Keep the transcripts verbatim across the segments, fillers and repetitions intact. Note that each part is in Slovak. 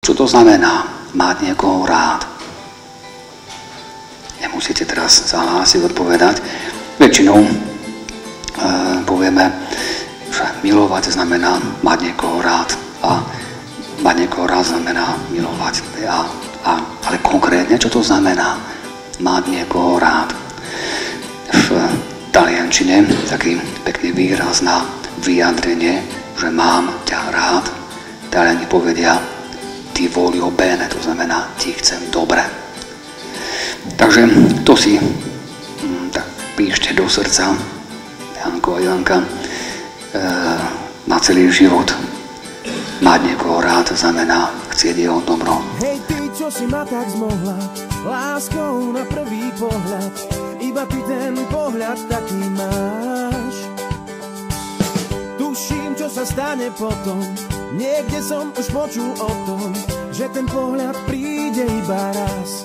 Čo to znamená mať niekoho rád? Nemusíte teraz zahlásiť, odpovedať. Väčšinou e, povieme, že milovať znamená mať niekoho rád. A mať niekoho rád znamená milovať. A, a, ale konkrétne, čo to znamená mať niekoho rád? V taliančine taký pekný výraz na vyjadrenie, že mám ťa rád. Taliani povedia ti voglio bene, to znamená ti chcem dobre. Takže to si hm, tak píšte do srdca, Janko a Janka, e, na celý život. Mať niekoho rád znamená chcieť jeho dobro. Hej ty, čo si ma tak zmohla, láskou na prvý pohľad, iba ty ten pohľad taký máš. Tuším, čo sa stane potom, niekde som už počul o tom, že ten pohľad príde iba raz.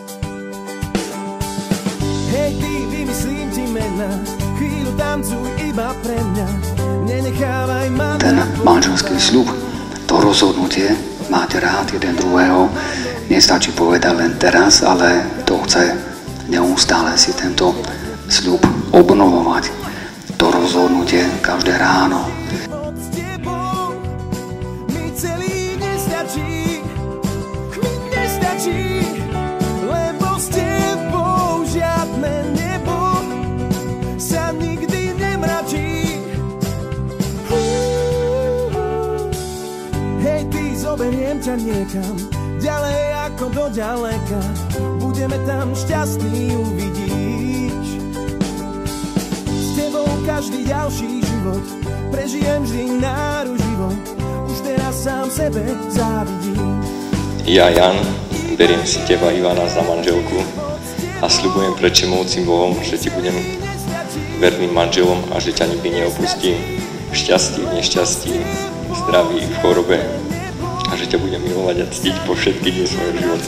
Hej ty, vymyslím ti mena, chvíľu tancuj iba pre mňa, nenechávaj ma. Ten manželský sľub, to rozhodnutie, máte rád jeden druhého, nestačí povedať len teraz, ale to chce neustále si tento sľub obnovovať. To rozhodnutie každé ráno. Lebo s tebou žiadne nebo sa nikdy nemračí. Hej ty, zoberiem ťa niekam, ďalej ako do ďaleka, budeme tam šťastní, uvidíš. S tebou každý ďalší život prežijem vždy náruživo, už teraz sám sebe závidím. Ja, Jan, beriem si teba, Ivana, za manželku a sľubujem pred všemovúcim Bohom, že ti budem verným manželom a že ťa nikdy neopustím v šťastí, v nešťastí, v zdraví, v chorobe a že ťa budem milovať a ctiť po všetky dni svojho života.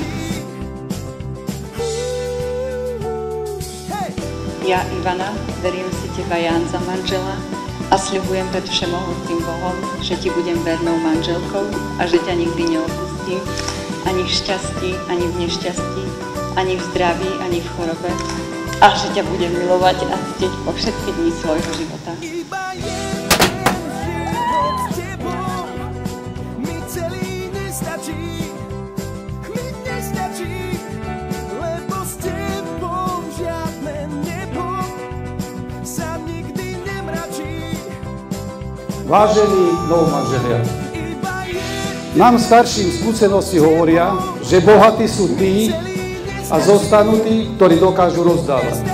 Ja, Ivana, beriem si teba, Jan, za manžela a sľubujem pred všemohúcim Bohom, že ti budem vernou manželkou a že ťa nikdy neopustím ani v šťastí, ani v nešťastí, ani v zdraví, ani v chorobe a že ťa budem milovať a ctiť po všetky dni svojho života. Vážení novomanželia, nám starším skúsenosti hovoria, že bohatí sú tí a zostanú tí, ktorí dokážu rozdávať.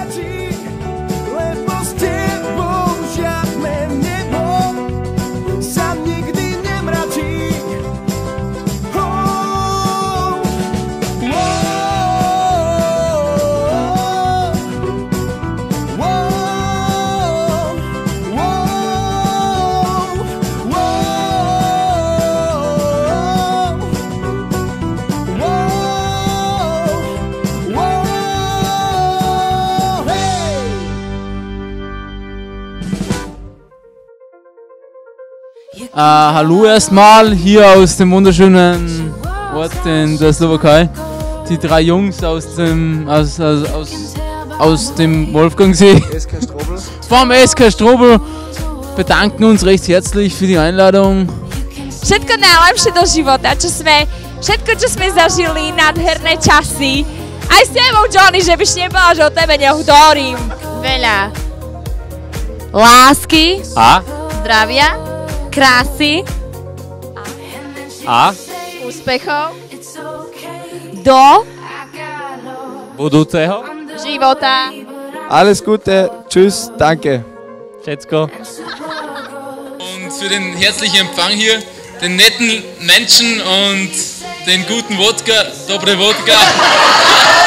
Uh, hallo erstmal hier aus dem wunderschönen Ort in der Slowakei. Die drei Jungs aus dem aus, aus, aus, aus dem Wolfgangsee S K Strobel. vom S K Strobel bedanken uns recht herzlich für die Einladung. Všetko najlepšie do života, čo sme, všetko, čo sme zažili, nádherné časy. Aj s tebou, Johnny, že byš nebola, že o tebe nehovorím. Veľa lásky, A? zdravia, krásy A? úspechov do budúceho života. Alles Gute, tschüss, danke. Všetko. Und für den herzlichen Empfang hier, den netten Menschen und den guten Wodka, dobre Wodka.